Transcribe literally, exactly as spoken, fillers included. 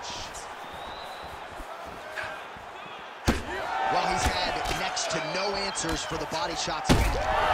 Well, he's had next to no answers for the body shots.